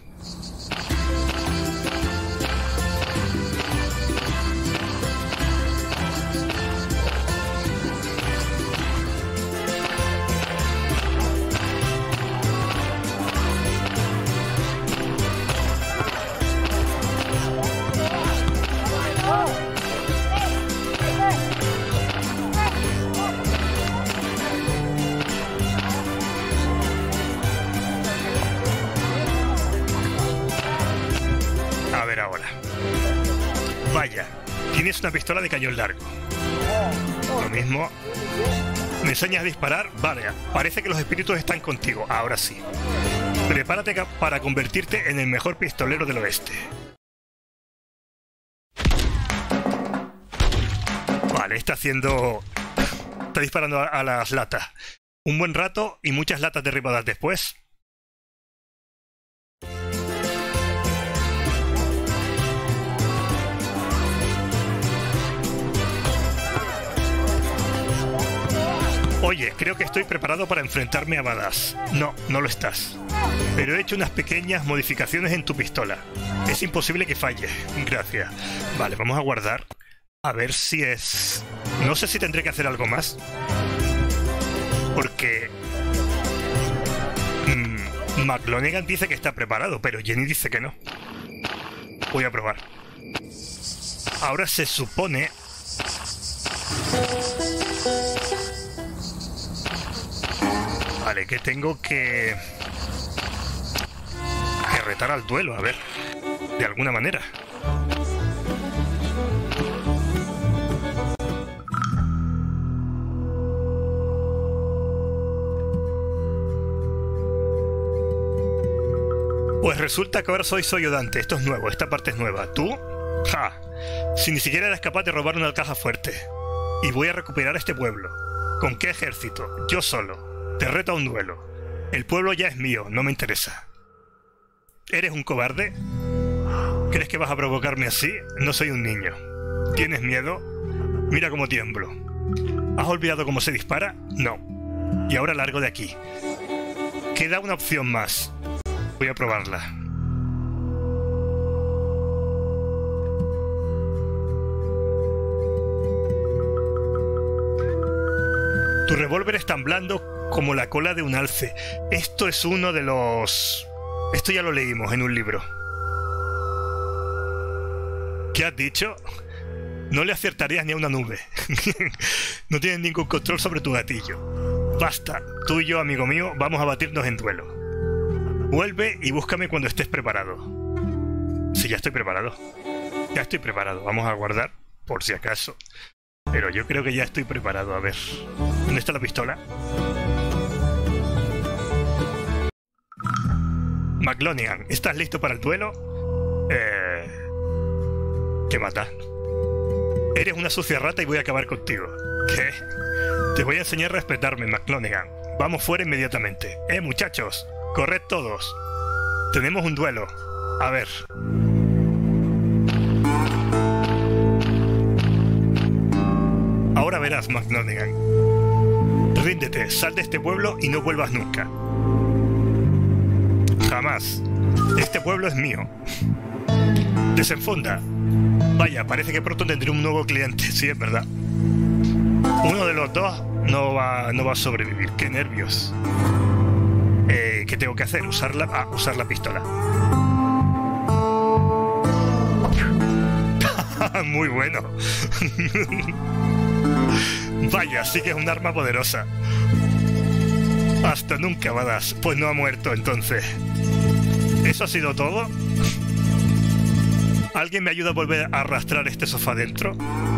A ver ahora. Vaya, tienes una pistola de cañón largo. Lo mismo. ¿Me enseñas a disparar? Vale, parece que los espíritus están contigo. Ahora sí. Prepárate para convertirte en el mejor pistolero del oeste. Vale, está haciendo... Está disparando a, a las latas. Un buen rato y muchas latas derribadas después. Oye, creo que estoy preparado para enfrentarme a Badass. No, no lo estás. Pero he hecho unas pequeñas modificaciones en tu pistola. Es imposible que falle. Gracias. Vale, vamos a guardar. A ver si es... No sé si tendré que hacer algo más. Porque... Mmm, McLonaghan dice que está preparado, pero Jenny dice que no. Voy a probar. Ahora se supone... Vale, que tengo que... que retar al duelo, a ver. De alguna manera. Pues resulta que ahora soy Soyodante. Esto es nuevo, esta parte es nueva. ¿Tú? ¡Ja! Si ni siquiera eras capaz de robar una caja fuerte. Y voy a recuperar este pueblo. ¿Con qué ejército? Yo solo. Te reto a un duelo. El pueblo ya es mío, no me interesa. ¿Eres un cobarde? ¿Crees que vas a provocarme así? No soy un niño. ¿Tienes miedo? Mira cómo tiemblo. ¿Has olvidado cómo se dispara? No. Y ahora largo de aquí. Queda una opción más. Voy a probarla. Tu revólver es tan blando como la cola de un alce. Esto es uno de los... Esto ya lo leímos en un libro. ¿Qué has dicho? No le acertarías ni a una nube. No tienes ningún control sobre tu gatillo. Basta, tú y yo, amigo mío, vamos a batirnos en duelo. Vuelve y búscame cuando estés preparado. Sí, ya estoy preparado. Ya estoy preparado. Vamos a guardar, por si acaso. Pero yo creo que ya estoy preparado. A ver. ¿Dónde está la pistola? McLonaghan, ¿estás listo para el duelo? Eh... ¿Qué mata? Eres una sucia rata y voy a acabar contigo. ¿Qué? Te voy a enseñar a respetarme, McLonaghan. Vamos fuera inmediatamente. Eh, muchachos, corred todos. Tenemos un duelo. A ver. Ahora verás, McLonaghan. Ríndete, sal de este pueblo y no vuelvas nunca. Jamás. Este pueblo es mío. Desenfunda. Vaya, parece que pronto tendré un nuevo cliente. Sí, es verdad. Uno de los dos no va, no va a sobrevivir. Qué nervios. Eh, ¿Qué tengo que hacer? Usar la, ah, usar la pistola. Muy bueno. Vaya, sí que es un arma poderosa. Hasta nunca, Badass. Pues no ha muerto, entonces. ¿Eso ha sido todo? ¿Alguien me ayuda a volver a arrastrar este sofá dentro?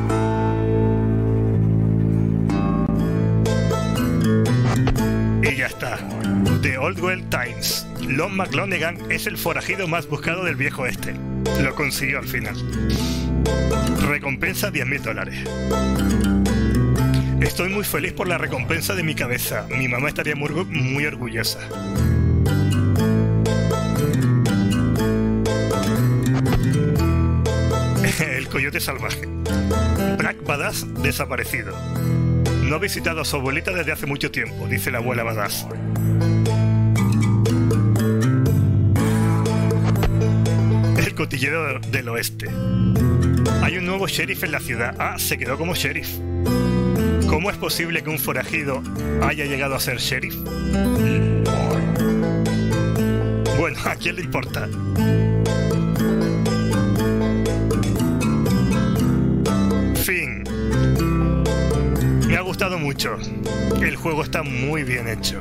Y ya está. The Oldwell Times. Lon McLonaghan es el forajido más buscado del viejo este. Lo consiguió al final. Recompensa diez mil dólares. Estoy muy feliz por la recompensa de mi cabeza. Mi mamá estaría muy, muy orgullosa. El coyote salvaje. Black Badass desaparecido. No ha visitado a su abuelita desde hace mucho tiempo, dice la abuela Badass. El cotillero del oeste. Hay un nuevo sheriff en la ciudad. Ah, se quedó como sheriff. ¿Cómo es posible que un forajido haya llegado a ser sheriff? Bueno, ¿a quién le importa? Fin. Me ha gustado mucho. El juego está muy bien hecho.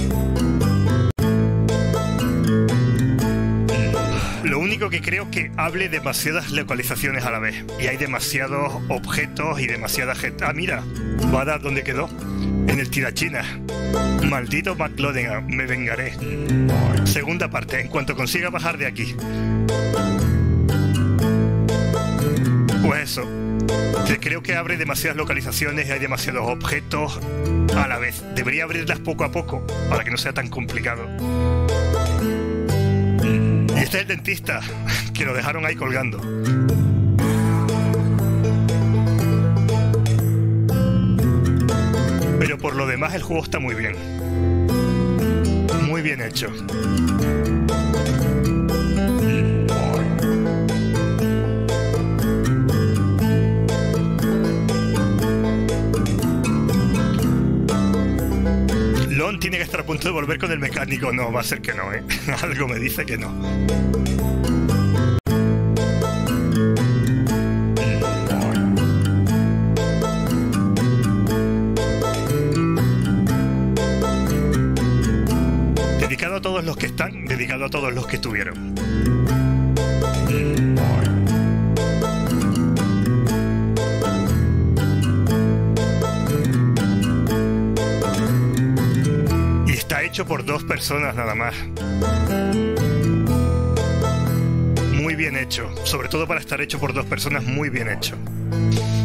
Lo único que creo que hable demasiadas localizaciones a la vez. Y hay demasiados objetos y demasiada gente. Ah, mira. Badass, ¿dónde quedó? En el tirachina. Maldito McLonaghan, me vengaré. Segunda parte, en cuanto consiga bajar de aquí. Pues eso. Creo que abre demasiadas localizaciones y hay demasiados objetos a la vez. Debería abrirlas poco a poco para que no sea tan complicado. Y este es el dentista, que lo dejaron ahí colgando. Pero por lo demás el juego está muy bien. Muy bien hecho. Lon tiene que estar a punto de volver con el mecánico. No, va a ser que no, ¿eh? Algo me dice que no. Dedicado a todos los que están, dedicado a todos los que estuvieron. Hecho por dos personas nada más. Muy bien hecho, sobre todo para estar hecho por dos personas, muy bien hecho.